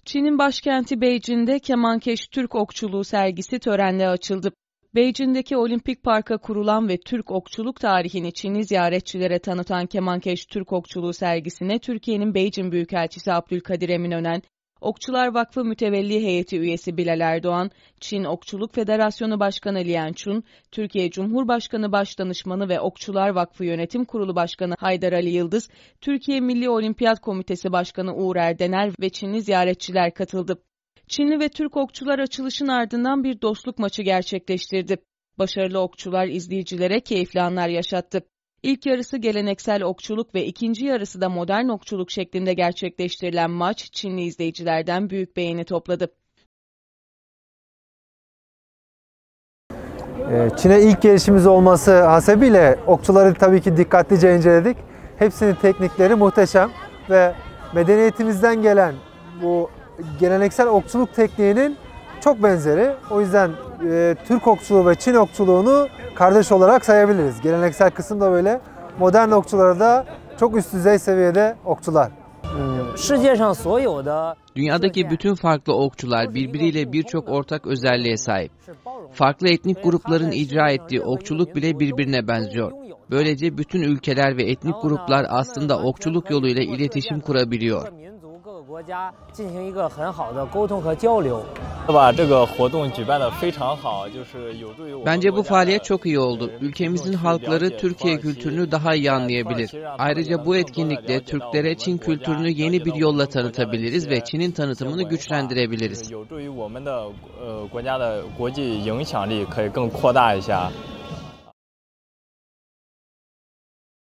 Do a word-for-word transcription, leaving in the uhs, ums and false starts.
Çin'in başkenti Beijing'de Kemankeş Türk Okçuluğu sergisi törenle açıldı. Beijing'deki Olimpik Park'a kurulan ve Türk okçuluk tarihini Çinli ziyaretçilere tanıtan Kemankeş Türk Okçuluğu sergisine Türkiye'nin Beijing Büyükelçisi Abdülkadir Eminönen, Okçular Vakfı Mütevelli Heyeti üyesi Bilal Erdoğan, Çin Okçuluk Federasyonu Başkanı Lian Chun, Türkiye Cumhurbaşkanı Başdanışmanı ve Okçular Vakfı Yönetim Kurulu Başkanı Haydar Ali Yıldız, Türkiye Milli Olimpiyat Komitesi Başkanı Uğur Erdener ve Çinli ziyaretçiler katıldı. Çinli ve Türk okçular açılışın ardından bir dostluk maçı gerçekleştirdi. Başarılı okçular izleyicilere keyifli anlar yaşattı. İlk yarısı geleneksel okçuluk ve ikinci yarısı da modern okçuluk şeklinde gerçekleştirilen maç Çinli izleyicilerden büyük beğeni topladı. Çin'e ilk gelişimiz olması hasebiyle okçuları tabii ki dikkatlice inceledik. Hepsinin teknikleri muhteşem ve medeniyetimizden gelen bu geleneksel okçuluk tekniğinin çok benzeri. O yüzden e, Türk okçuluğu ve Çin okçuluğunu kardeş olarak sayabiliriz. Geleneksel kısım da böyle. Modern okçuları da çok üst düzey seviyede okçular. Dünyadaki bütün farklı okçular birbiriyle birçok ortak özelliğe sahip. Farklı etnik grupların icra ettiği okçuluk bile birbirine benziyor. Böylece bütün ülkeler ve etnik gruplar aslında okçuluk yoluyla iletişim kurabiliyor. Bence bu faaliyet çok iyi oldu. Ülkemizin halkları Türkiye kültürünü daha iyi anlayabilir. Ayrıca bu etkinlikte Türklere Çin kültürünü yeni bir yolla tanıtabiliriz ve Çin'in tanıtımını güçlendirebiliriz.